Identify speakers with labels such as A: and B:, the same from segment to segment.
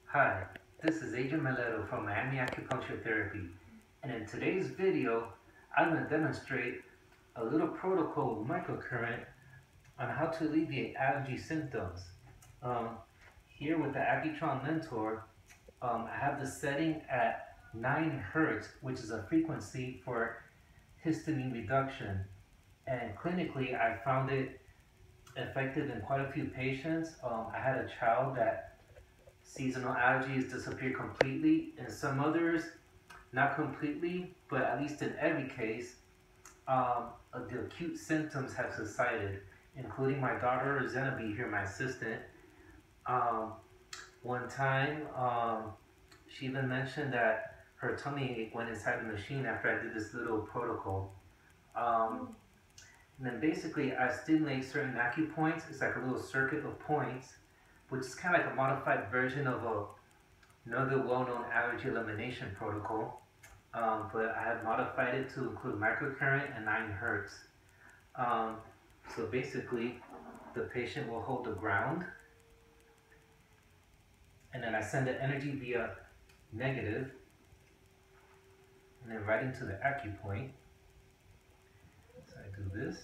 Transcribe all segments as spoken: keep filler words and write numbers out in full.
A: Hi, this is Adrian Meleto from Miami Acupuncture Therapy, and in today's video, I'm going to demonstrate a little protocol with microcurrent on how to alleviate allergy symptoms. Um, here with the Accutron Mentor, um, I have the setting at nine hertz, which is a frequency for histamine reduction, and clinically I found it effective in quite a few patients. Um, I had a child that seasonal allergies disappear completely, and some others not completely, but at least in every case, um, uh, the acute symptoms have subsided, including my daughter Zenabe here, my assistant. Um, one time, um, she even mentioned that her tummy ache went inside the machine after I did this little protocol. Um, and then basically, I stimulate certain acupoints. It's like a little circuit of points, which is kind of like a modified version of a another well-known allergy elimination protocol, um, but I have modified it to include microcurrent and nine hertz. Um, so basically, the patient will hold the ground, and then I send the energy via negative, and then right into the acupoint. So I do this.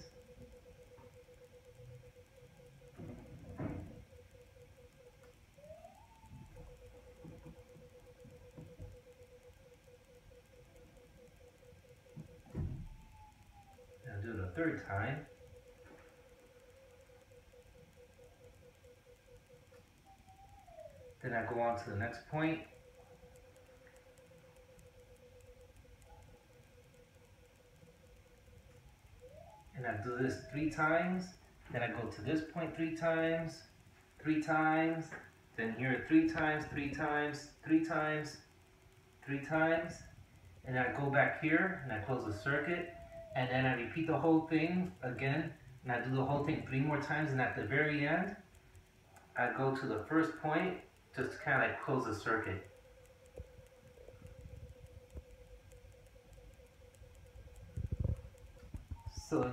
A: And I do it a third time. Then I go on to the next point. And I do this three times. Then I go to this point three times, three times, then here three times, three times, three times, three times, and I go back here and I close the circuit, and then I repeat the whole thing again, and I do the whole thing three more times, and at the very end, I go to the first point just to kind of like close the circuit.